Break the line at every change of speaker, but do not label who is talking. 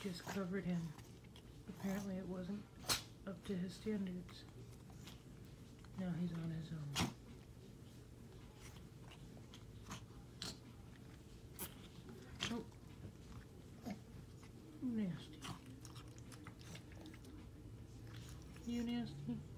just covered him. Apparently it wasn't up to his standards. Now he's on his own. Oh. Nasty. You nasty?